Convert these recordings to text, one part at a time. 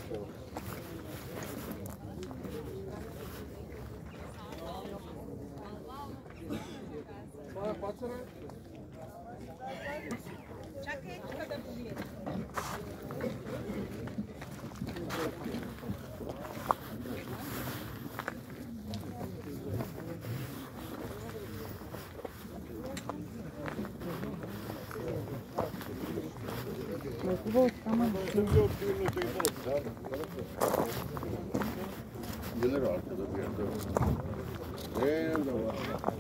Gelir arkada bir yerde. Nerede var?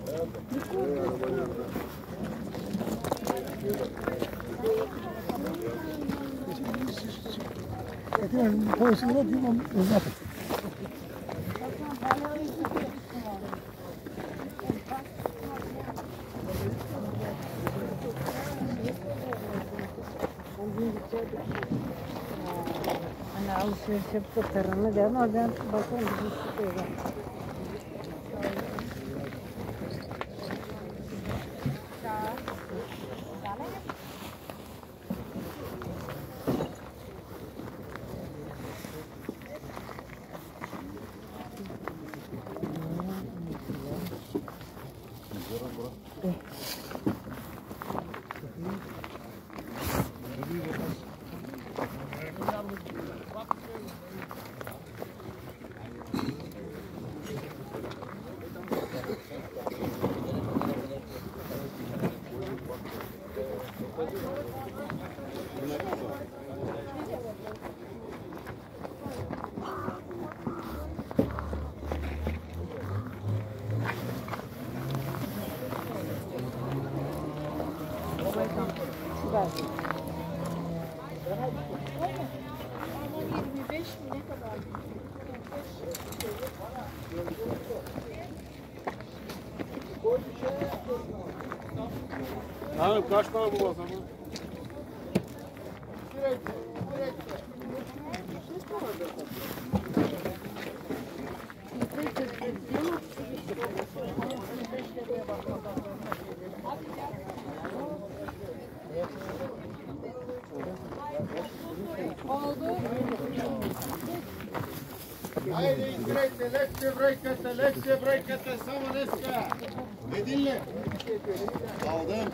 Hani alışveriş yapıp tarımı değil mi? Oradan bakın bizi sıkıyorlar. Hanım kaç para bu basamı? Haydi İzmir'e, lekçe brekete, samaneska. Ne dinle? Aldım.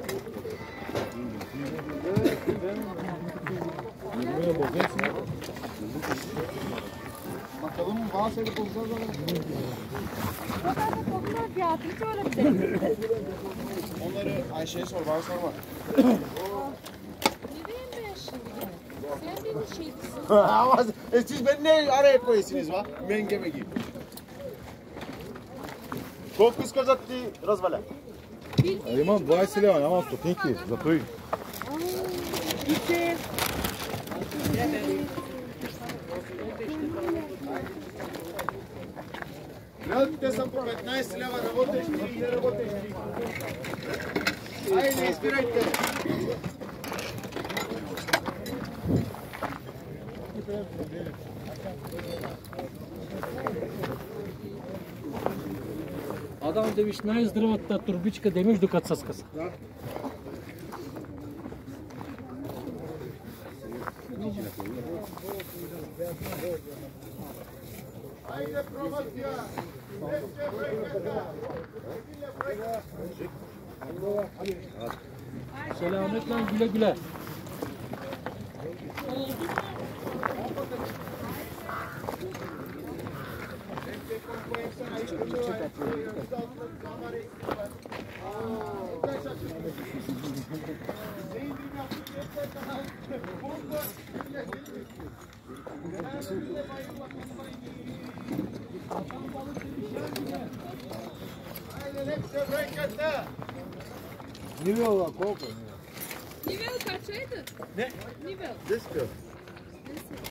Bakalım bazı seni bulacağız ama. O kadar koklar fiyatı hiç öyle bir değil. Onları Ayşe'ye sor, bana sorma. Ne diyeyim ben şimdi? Sen benim şeydisin. Ama siz beni ne araya koyuyorsunuz va? Mengeme gibi. Koliko искаш ти разваля? Имам 20 лева, нямам стотинки, за той. Те са по 15 лева, работеш ли или не работеш ли? Айде, избирайте! Adam demiş najzdravata turbička demiş dukat saskasa. Айде, промоция! Selametle güle güle. Нивела, колко? Nivel kaçaydı? Ne? Nivel. Desko.